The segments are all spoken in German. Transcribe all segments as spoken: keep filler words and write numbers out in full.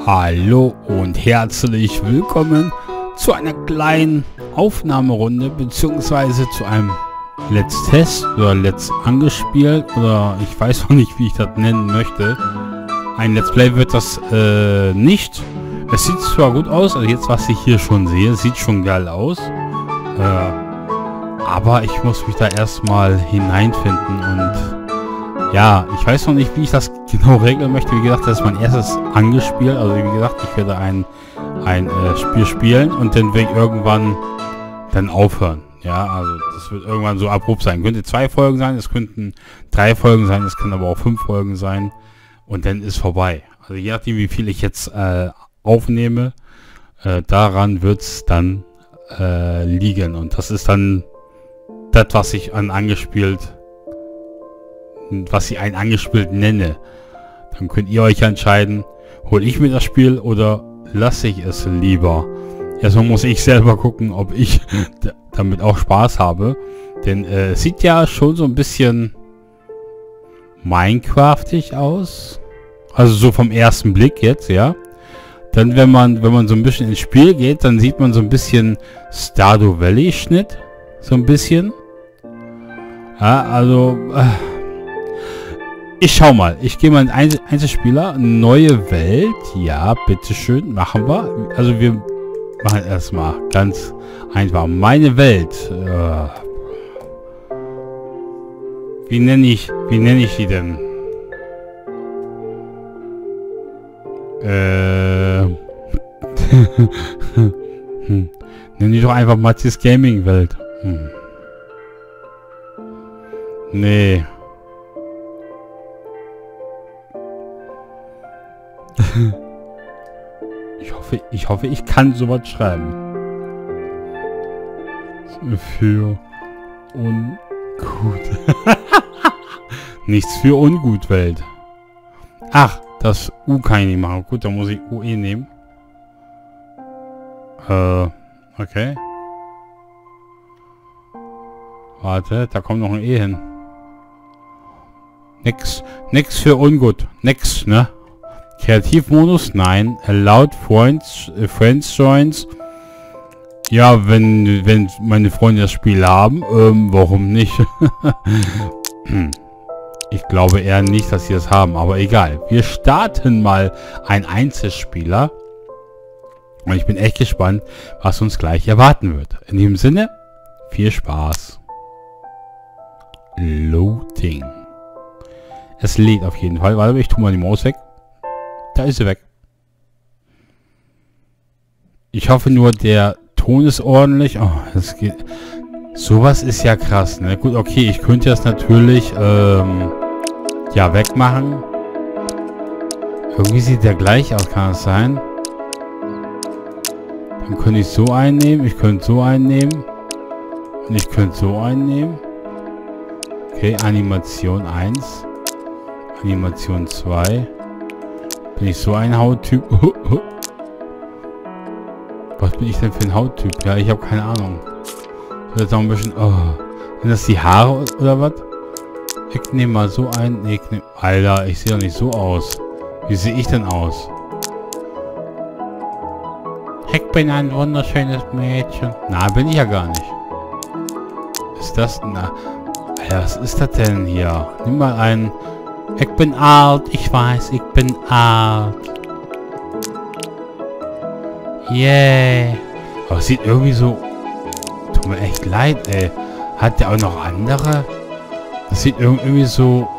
Hallo und herzlich willkommen zu einer kleinen Aufnahmerunde beziehungsweise zu einem Let's Test oder Let's Angespielt oder ich weiß noch nicht, wie ich das nennen möchte. Ein Let's Play wird das äh, nicht. Es sieht zwar gut aus, also jetzt was ich hier schon sehe, sieht schon geil aus. Äh, aber ich muss mich da erstmal hineinfinden und ja, ich weiß noch nicht, wie ich das genau regeln möchte. Wie gesagt, das ist mein erstes Angespielt. Also wie gesagt, ich werde ein, ein äh, Spiel spielen und dann werde ich irgendwann dann aufhören. Ja, also das wird irgendwann so abrupt sein. Könnte zwei Folgen sein, es könnten drei Folgen sein, es können aber auch fünf Folgen sein. Und dann ist vorbei. Also je nachdem, wie viel ich jetzt äh, aufnehme, äh, daran wird es dann äh, liegen. Und das ist dann das, was ich an angespielt was ich ein angespielt nenne. Dann könnt ihr euch entscheiden, hole ich mir das Spiel oder lasse ich es lieber. Erstmal muss ich selber gucken, ob ich damit auch Spaß habe. Denn äh, es sieht ja schon so ein bisschen Minecraftig aus. Also so vom ersten Blick jetzt, ja. Dann wenn man, wenn man so ein bisschen ins Spiel geht, dann sieht man so ein bisschen Stardew Valley Schnitt. So ein bisschen. Ja, also Äh, Ich schau mal. Ich gehe mal in Einzel Einzelspieler. Neue Welt. Ja, bitteschön. Machen wir. Also wir machen erstmal ganz einfach. Meine Welt. Äh, wie nenne ich, wie nenne ich die denn? Äh, hm. Nenne ich doch einfach Matthias Gaming Welt. Hm. Nee. Ich hoffe, ich hoffe, ich kann sowas schreiben. Für ungut. Nichts für ungut, Welt. Ach, das U kann ich nicht machen. Gut, dann muss ich U E nehmen. Äh, okay. Warte, da kommt noch ein E hin. Nix, nix für ungut. Nix, ne? Kreativmodus? Nein. Allowed Friends, äh, Friends Joins. Ja, wenn, wenn meine Freunde das Spiel haben, ähm, warum nicht? Ich glaube eher nicht, dass sie das haben, aber egal. Wir starten mal ein Einzelspieler. Und ich bin echt gespannt, was uns gleich erwarten wird. In diesem Sinne, viel Spaß. Loading. Es lädt auf jeden Fall. Warte, ich tue mal die Maus weg. Da ist sie weg. Ich hoffe nur, der Ton ist ordentlich. Oh, das geht. Sowas ist ja krass, ne? Gut, okay, ich könnte das natürlich ähm, ja wegmachen. Irgendwie sieht der gleich aus, kann es sein? Dann könnte ich so einnehmen, ich könnte so einnehmen. Und ich könnte so einnehmen. Okay, Animation eins. Animation zwei. Bin ich so ein Hauttyp? Was bin ich denn für ein Hauttyp? Ja, ich habe keine Ahnung. So, jetzt auch ein bisschen... Oh. Sind das die Haare oder was? Ich nehme mal so ein... Nee, ich nehm, Alter, ich sehe doch nicht so aus. Wie sehe ich denn aus? Ich bin ein wunderschönes Mädchen. Na, bin ich ja gar nicht. Ist das... Na, Alter, was ist das denn hier? Nimm mal ein... Ich bin alt, ich weiß, ich bin alt. Yeah. Aber es sieht irgendwie so... Tut mir echt leid, ey. Hat der auch noch andere? Das sieht irgendwie so...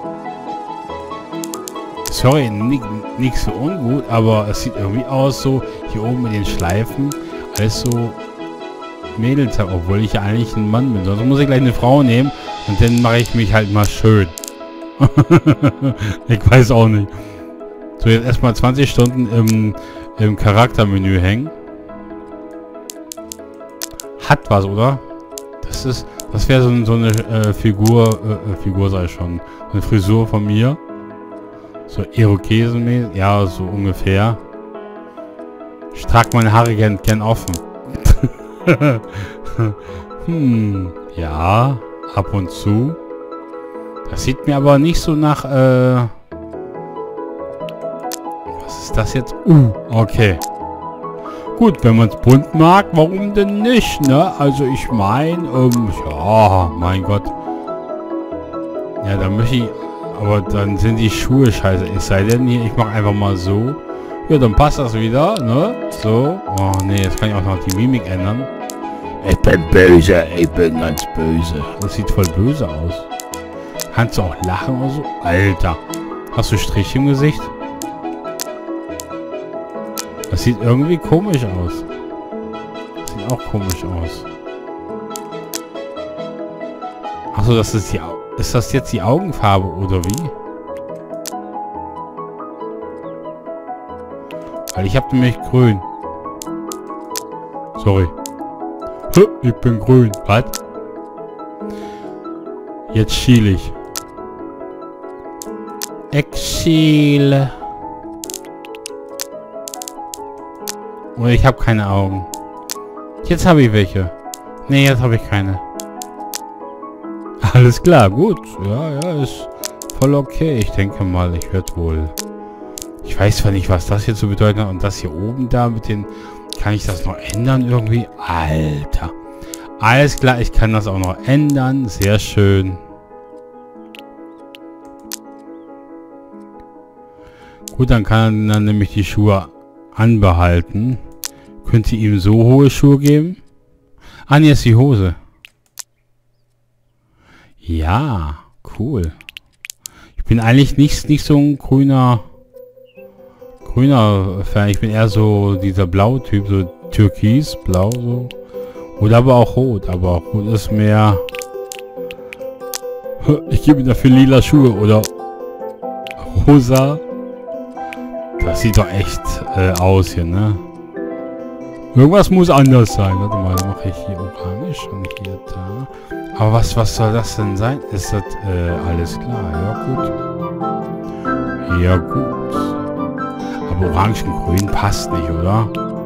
Sorry, nichts so ungut, aber es sieht irgendwie aus so... Hier oben mit den Schleifen. Alles so... Mädels, obwohl ich ja eigentlich ein Mann bin. Sonst muss ich gleich eine Frau nehmen. Und dann mache ich mich halt mal schön. Ich weiß auch nicht. So, jetzt erstmal zwanzig Stunden im, im Charaktermenü hängen. Hat was, oder? Das ist, das wäre so, so eine äh, Figur, äh, Figur sei schon, eine Frisur von mir. So Irokesenmäßig, ja, so ungefähr. Ich trage meine Haare gern, gern offen. Hm, ja, ab und zu. Das sieht mir aber nicht so nach, äh... Was ist ist das jetzt? Uh, okay. Gut, wenn man es bunt mag, warum denn nicht, ne? Also ich meine, ähm, ja, mein Gott. Ja, dann möchte ich... Aber dann sind die Schuhe scheiße. Es sei denn hier, ich mache einfach mal so. Ja, dann passt das wieder, ne? So. Oh, nee, jetzt kann ich auch noch die Mimik ändern. Ich bin böse, ich bin ganz böse. Das sieht voll böse aus. Kannst du auch lachen oder so? Alter. Hast du Strich im Gesicht? Das sieht irgendwie komisch aus. Das sieht auch komisch aus. Achso, das ist die... Ist das jetzt die Augenfarbe oder wie? Weil ich habe nämlich grün. Sorry. Ich bin grün. Was? Jetzt schiele ich. Ich schiele. Oder ich habe keine Augen. Jetzt habe ich welche. Nee, jetzt habe ich keine. Alles klar, gut. Ja, ja, ist voll okay. Ich denke mal, ich werde wohl... Ich weiß zwar nicht, was das jetzt so bedeutet hat. Und das hier oben da mit den... Kann ich das noch ändern irgendwie? Alter. Alles klar, ich kann das auch noch ändern. Sehr schön. Gut, dann kann er dann nämlich die Schuhe anbehalten. Könnt ihr ihm so hohe Schuhe geben? Ah, nee, ist die Hose. Ja, cool. Ich bin eigentlich nicht, nicht so ein grüner grüner Fan. Ich bin eher so dieser blaue Typ, so türkis, blau so. Oder aber auch rot, aber rot ist mehr... Ich gebe dafür lila Schuhe oder rosa. Das sieht doch echt äh, aus hier, ne? Irgendwas muss anders sein. Warte mal, dann mache ich hier orange und hier da. Aber was, was soll das denn sein? Ist das äh, alles klar? Ja, gut. Ja, gut. Aber orange und grün passt nicht, oder?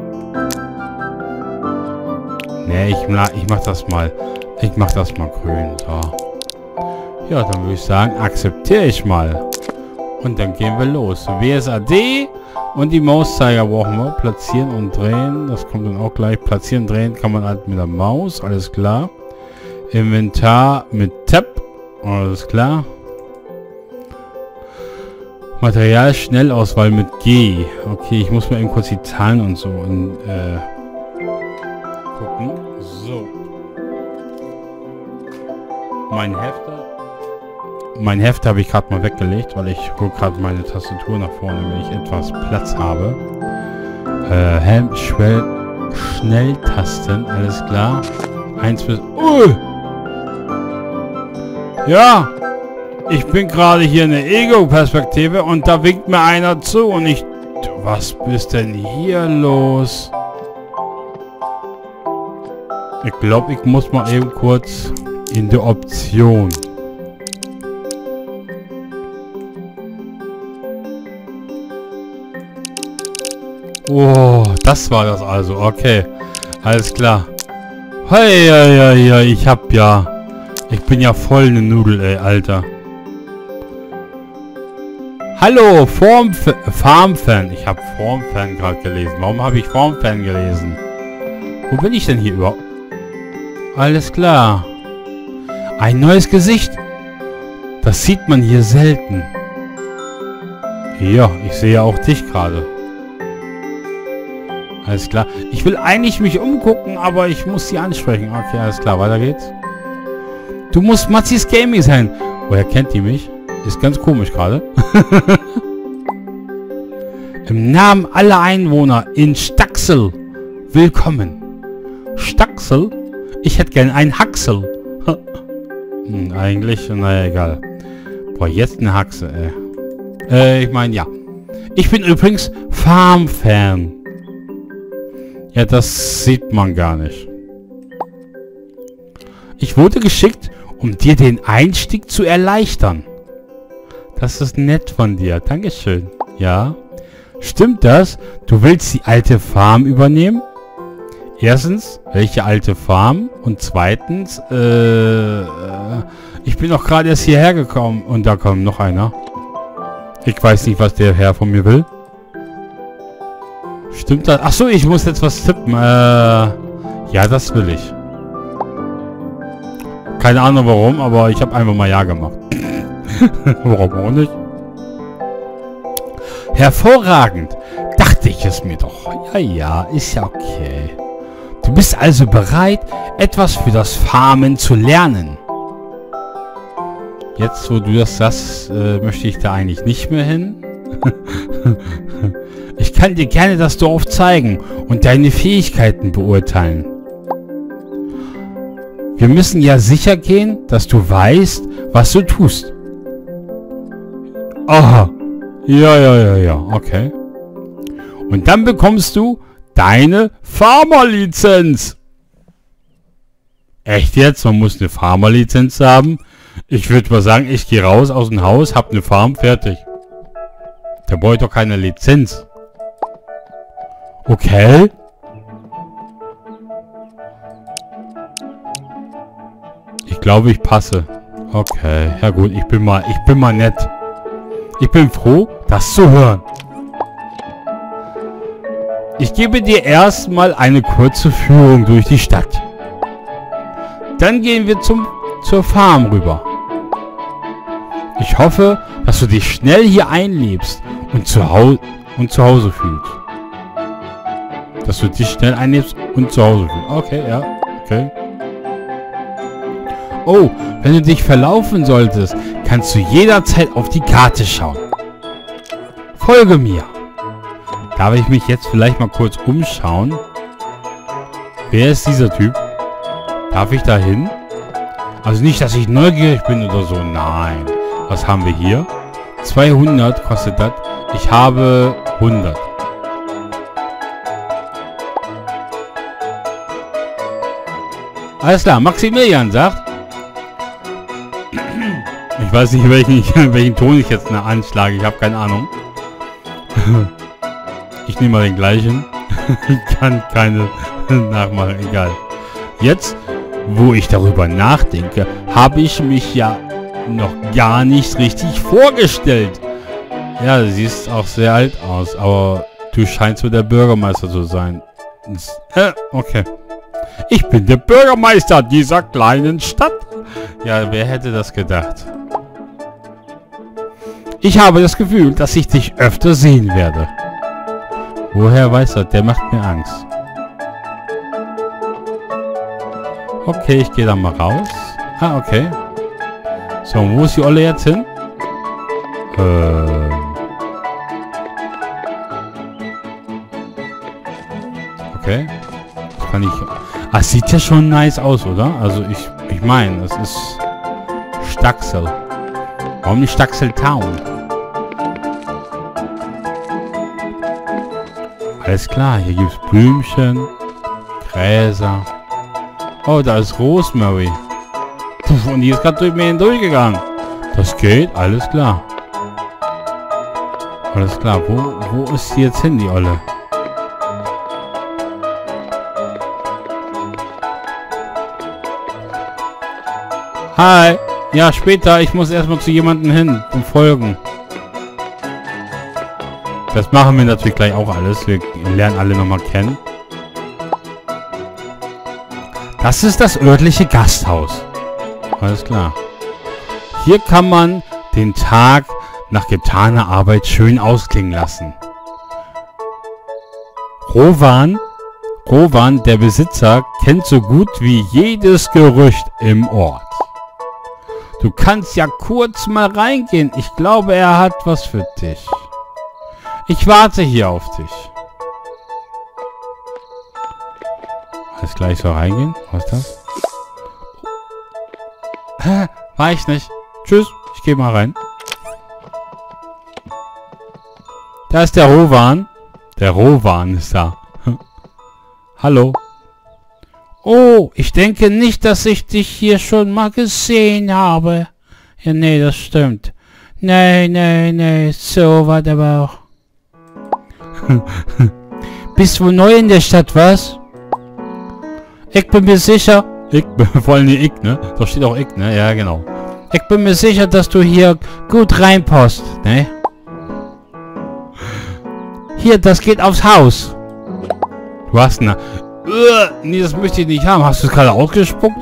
Ne, ich, ich mach das mal. Ich mach das mal grün. So. Ja, dann würde ich sagen, akzeptiere ich mal. Und dann gehen wir los. W S A D und die Mauszeiger brauchen wir. Platzieren und drehen. Das kommt dann auch gleich. Platzieren, drehen kann man halt mit der Maus. Alles klar. Inventar mit Tab. Alles klar. Material-Schnellauswahl mit G. Okay, ich muss mal eben kurz die Zahlen und so und, äh, gucken. So. Mein Hefter. Mein Heft habe ich gerade mal weggelegt, weil ich hole gerade meine Tastatur nach vorne, wenn ich etwas Platz habe. Äh, Helm, Schwell, Schnelltasten, alles klar. Eins bis... Uh! Ja! Ich bin gerade hier in der Ego-Perspektive und da winkt mir einer zu und ich... Was bist denn hier los? Ich glaube, ich muss mal eben kurz in die Option. Oh, das war das also. Okay. Alles klar. Hei, hei, hei, hei, ich hab ja... Ich bin ja voll eine Nudel, ey, Alter. Hallo, Form Farmfan. Ich habe Formfan gerade gelesen. Warum habe ich Formfan gelesen? Wo bin ich denn hier überhaupt? Alles klar. Ein neues Gesicht. Das sieht man hier selten. Ja, ich sehe auch dich gerade. Alles klar. Ich will eigentlich mich umgucken, aber ich muss sie ansprechen. Okay, alles klar. Weiter geht's. Du musst Matzis Gaming sein. Woher kennt die mich? Ist ganz komisch gerade. Im Namen aller Einwohner in Staxel. Willkommen. Staxel? Ich hätte gern einen Haxel. hm, eigentlich, naja, egal. Boah, jetzt eine Haxe, ey. Äh, ich meine, ja. Ich bin übrigens Farmfan. Ja, das sieht man gar nicht. Ich wurde geschickt, um dir den Einstieg zu erleichtern. Das ist nett von dir. Dankeschön. Ja. Stimmt das? Du willst die alte Farm übernehmen? Erstens, welche alte Farm? Und zweitens, äh, äh ich bin doch gerade erst hierher gekommen. Und da kommt noch einer. Ich weiß nicht, was der Herr von mir will. Stimmt das? Achso, ich muss jetzt was tippen. Äh, ja, das will ich. Keine Ahnung warum, aber ich habe einfach mal Ja gemacht. Warum auch nicht? Hervorragend. Dachte ich es mir doch. Ja, ja, ist ja okay. Du bist also bereit, etwas für das Farmen zu lernen. Jetzt, wo du das sagst, äh, möchte ich da eigentlich nicht mehr hin. Ich kann dir gerne das Dorf zeigen und deine Fähigkeiten beurteilen. Wir müssen ja sicher gehen, dass du weißt, was du tust. Aha. Ja, ja, ja, ja. Okay. Und dann bekommst du deine Farmerlizenz. Echt jetzt? Man muss eine Farmerlizenz haben? Ich würde mal sagen, ich gehe raus aus dem Haus, hab eine Farm, fertig. Der braucht doch keine Lizenz. Okay. Ich glaube, ich passe. Okay, ja gut, ich bin mal, ich bin mal nett. Ich bin froh, das zu hören. Ich gebe dir erstmal eine kurze Führung durch die Stadt. Dann gehen wir zum, zur Farm rüber. Ich hoffe, dass du dich schnell hier einlebst und zu, Hau und zu Hause fühlst. Dass du dich schnell einlebst und zu Hause fühlst. Okay, ja, okay. Oh, wenn du dich verlaufen solltest, kannst du jederzeit auf die Karte schauen. Folge mir. Darf ich mich jetzt vielleicht mal kurz umschauen? Wer ist dieser Typ? Darf ich da hin? Also nicht, dass ich neugierig bin oder so. Nein. Was haben wir hier? zweihundert kostet das. Ich habe hundert. Alles klar, Maximilian sagt. Ich weiß nicht, welchen, welchen Ton ich jetzt anschlage. Ich habe keine Ahnung. Ich nehme mal den gleichen. Ich kann keine nachmachen, egal. Jetzt, wo ich darüber nachdenke, habe ich mich ja noch gar nicht richtig vorgestellt. Ja, du siehst auch sehr alt aus, aber du scheinst so der Bürgermeister zu sein. Äh, okay. Ich bin der Bürgermeister dieser kleinen Stadt. Ja, wer hätte das gedacht? Ich habe das Gefühl, dass ich dich öfter sehen werde. Woher weiß er? Der macht mir Angst. Okay, ich gehe da mal raus. Ah, okay. So, wo ist die Olle jetzt hin? Ähm. Okay. Das kann ich... Ah, sieht ja schon nice aus, oder? Also ich, ich meine, es ist Staxel. Warum nicht Staxel Town? Alles klar, hier gibt es Blümchen, Gräser. Oh, da ist Rosemary. Puh, und die ist gerade durch mir hindurchgegangen. Das geht, alles klar. Alles klar, wo, wo ist sie jetzt hin, die Olle? Hi. Ja, später. Ich muss erstmal zu jemandem hin und folgen. Das machen wir natürlich gleich auch alles. Wir lernen alle nochmal kennen. Das ist das örtliche Gasthaus. Alles klar. Hier kann man den Tag nach getaner Arbeit schön ausklingen lassen. Rowan, Rowan, der Besitzer, kennt so gut wie jedes Gerücht im Ort. Du kannst ja kurz mal reingehen. Ich glaube, er hat was für dich. Ich warte hier auf dich. Alles gleich so reingehen? Was ist das? Hä? War ich nicht. Tschüss. Ich gehe mal rein. Da ist der Rowan. Der Rowan ist da. Hallo. Oh, ich denke nicht, dass ich dich hier schon mal gesehen habe. Ja, nee, das stimmt. Nee, nee, nee, so war der aber auch. Bist wohl neu in der Stadt, was? Ich bin mir sicher... Ich bin vor allem ich, ne? Da steht auch ich, ne? Ja, genau. Ich bin mir sicher, dass du hier gut reinpasst, ne? Hier, das geht aufs Haus. Du hast eine... Uh, nee, das möchte ich nicht haben. Hast du es gerade ausgespuckt?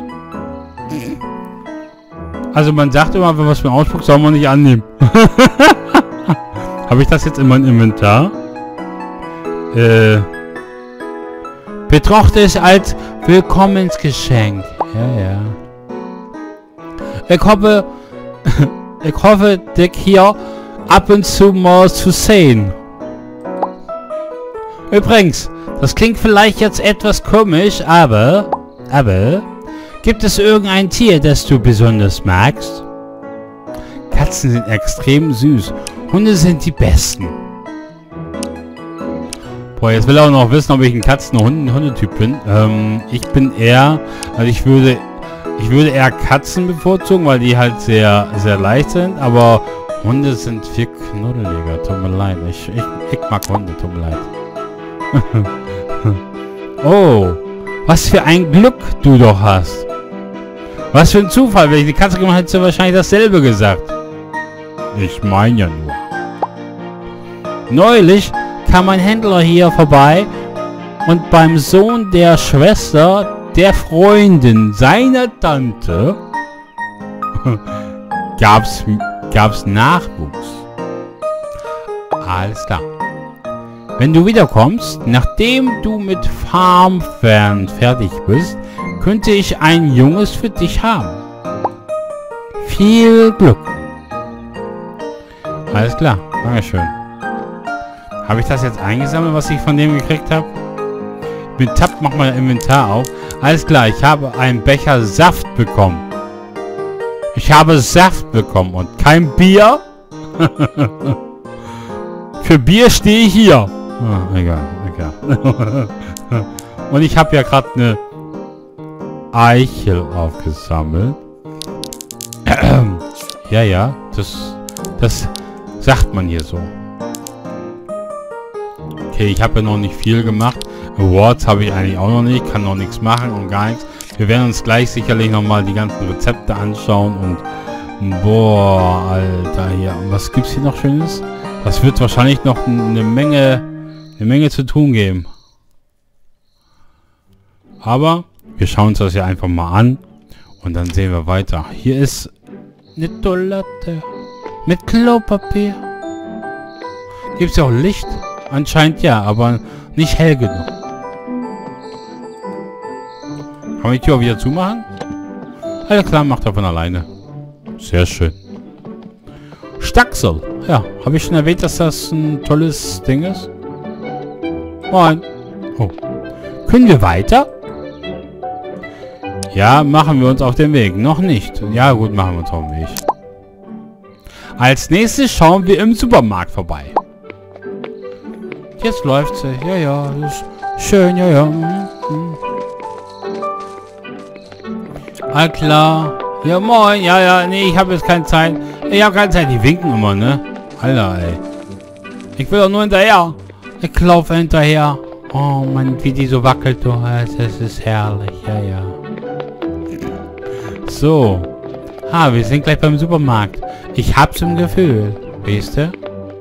Also man sagt immer, wenn man es mir ausspuckt, soll man nicht annehmen. Habe ich das jetzt in meinem Inventar? Äh... Betrachte es als Willkommensgeschenk. Ja, ja. Ich hoffe... ich hoffe, dich hier ab und zu mal zu sehen. Übrigens, das klingt vielleicht jetzt etwas komisch, aber... Aber... Gibt es irgendein Tier, das du besonders magst? Katzen sind extrem süß. Hunde sind die besten. Boah, jetzt will er auch noch wissen, ob ich ein Katzen- oder Hunde Hundetyp bin. Ähm, ich bin eher... Also ich würde... Ich würde eher Katzen bevorzugen, weil die halt sehr, sehr leicht sind. Aber Hunde sind viel knuddeliger. Tut mir leid. Ich, ich, ich mag Hunde. Tut mir leid. Oh. Was für ein Glück du doch hast. Was für ein Zufall. Wenn ich die Katze gemacht hätte, hätte sie wahrscheinlich dasselbe gesagt. Ich meine ja nur. Neulich kam ein Händler hier vorbei und beim Sohn der Schwester der Freundin seiner Tante gab's, gab's Nachwuchs. Alles klar. Wenn du wiederkommst, nachdem du mit Farmfern fertig bist, könnte ich ein Junges für dich haben. Viel Glück. Alles klar. Dankeschön. Habe ich das jetzt eingesammelt, was ich von dem gekriegt habe? Mit Tab mach mal Inventar auf. Alles klar, ich habe einen Becher Saft bekommen. Ich habe Saft bekommen und kein Bier. Für Bier stehe ich hier. Oh, egal, egal. Und ich habe ja gerade eine Eichel aufgesammelt. Ja, ja, das, das sagt man hier so. Okay, ich habe ja noch nicht viel gemacht. Awards habe ich eigentlich auch noch nicht. Kann noch nichts machen und gar nichts. Wir werden uns gleich sicherlich nochmal die ganzen Rezepte anschauen und... Boah, Alter, hier. Was gibt's hier noch Schönes? Das wird wahrscheinlich noch eine Menge, eine Menge zu tun geben. Aber wir schauen uns das ja einfach mal an. Und dann sehen wir weiter. Hier ist eine Toilette. Mit Klopapier. Gibt's ja auch Licht? Anscheinend ja, aber nicht hell genug. Kann man die Tür wieder zumachen? Alles klar, macht er von alleine. Sehr schön. Staxel. Ja, habe ich schon erwähnt, dass das ein tolles Ding ist? Moin. Oh. Können wir weiter? Ja, machen wir uns auf den Weg. Noch nicht. Ja, gut, machen wir uns auf den Weg. Als nächstes schauen wir im Supermarkt vorbei. Jetzt läuft sie. Ja, ja. Ist schön, ja, ja. Mhm. Mhm. All klar. Ja, moin. Ja, ja. Nee, ich habe jetzt keine Zeit. Ich habe keine Zeit. Die winken immer, ne? Alter, ey. Ich will doch nur hinterher. Ich laufe hinterher. Oh, Mann, wie die so wackelt. Du. Das ist herrlich. Ja, ja. So. Ha, wir sind gleich beim Supermarkt. Ich hab's im Gefühl. Weißt du?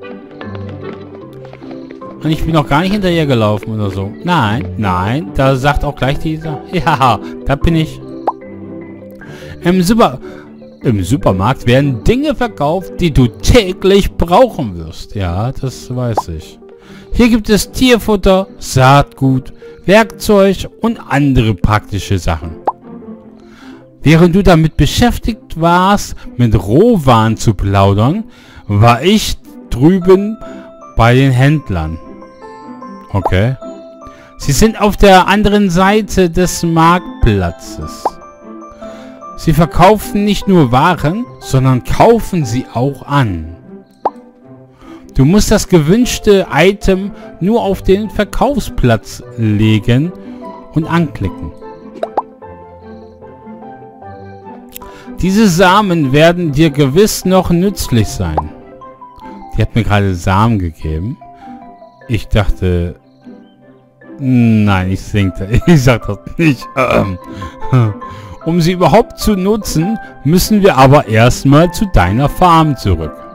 Und ich bin noch gar nicht hinterher gelaufen oder so. Nein, nein. Da sagt auch gleich dieser. Ja, da bin ich. Im Super... Im Supermarkt werden Dinge verkauft, die du täglich brauchen wirst. Ja, das weiß ich. Hier gibt es Tierfutter, Saatgut, Werkzeug und andere praktische Sachen. Während du damit beschäftigt warst, mit Rohwaren zu plaudern, war ich drüben bei den Händlern. Okay. Sie sind auf der anderen Seite des Marktplatzes. Sie verkaufen nicht nur Waren, sondern kaufen sie auch an. Du musst das gewünschte Item nur auf den Verkaufsplatz legen und anklicken. Diese Samen werden dir gewiss noch nützlich sein. Die hat mir gerade Samen gegeben. Ich dachte... Nein, ich sinkte. Ich sag das nicht. Um sie überhaupt zu nutzen, müssen wir aber erstmal zu deiner Farm zurück.